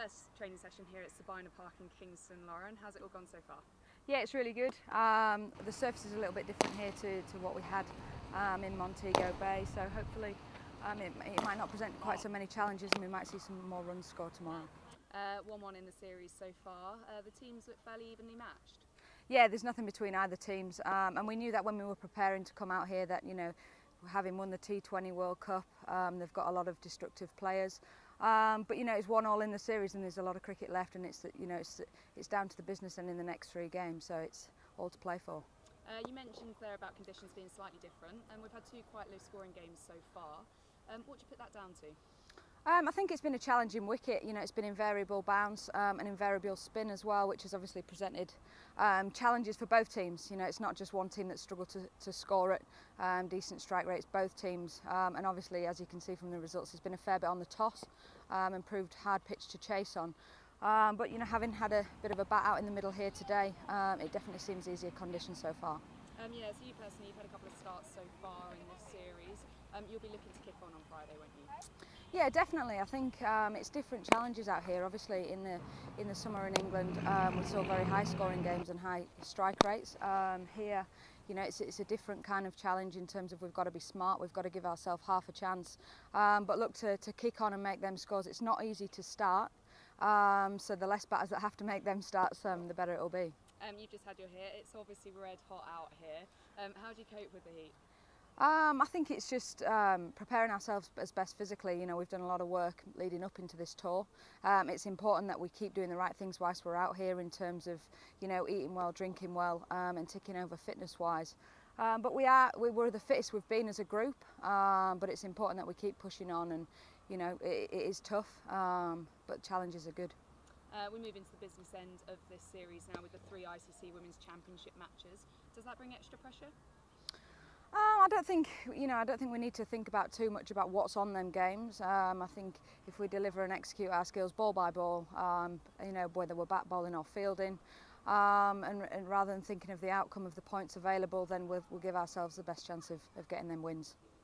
first training session here at Sabina Park in Kingston, Lauren. How's it all gone so far? Yeah, it's really good. The surface is a little bit different here to what we had in Montego Bay, so hopefully it might not present quite so many challenges and we might see some more runs scored tomorrow. 1-1 in the series so far. The teams look fairly evenly matched. Yeah, there's nothing between either teams, and we knew that when we were preparing to come out here that, you know, having won the T20 World Cup, they've got a lot of destructive players. But you know, it's 1-1 in the series and there's a lot of cricket left, and it's down to the business and in the next 3 games, so it's all to play for. You mentioned there about conditions being slightly different, and we've had 2 quite low scoring games so far. What do you put that down to? I think it's been a challenging wicket. You know, it's been invariable bounce and invariable spin as well, which has obviously presented challenges for both teams. You know, it's not just one team that's struggled to score at decent strike rates, both teams. And obviously, as you can see from the results, there's been a fair bit on the toss and proved hard pitch to chase on. But you know, having had a bit of a bat out in the middle here today, it definitely seems easier conditions so far. Yeah, so you personally, you've had a couple of starts so far in this series. You'll be looking to kick on Friday, won't you? Yeah, definitely. I think it's different challenges out here. Obviously, in the summer in England, we saw very high scoring games and high strike rates. Here, you know, it's a different kind of challenge in terms of we've got to be smart. We've got to give ourselves half a chance. But look, to kick on and make them scores, it's not easy to start. So the less batters that have to make them starts, the better it'll be. You've just had your hit. It's obviously red hot out here. How do you cope with the heat? I think it's just preparing ourselves as best physically. You know, we've done a lot of work leading up into this tour. It's important that we keep doing the right things whilst we're out here in terms of, you know, eating well, drinking well, and ticking over fitness-wise. But we're the fittest we've been as a group. But it's important that we keep pushing on, and you know, it is tough, but challenges are good. We move into the business end of this series now with the 3 ICC Women's Championship matches. Does that bring extra pressure? I don't think we need to think about too much about what's on them games. I think if we deliver and execute our skills ball by ball, you know, whether we're bat bowling or fielding, and rather than thinking of the outcome of the points available, then we'll give ourselves the best chance of getting them wins.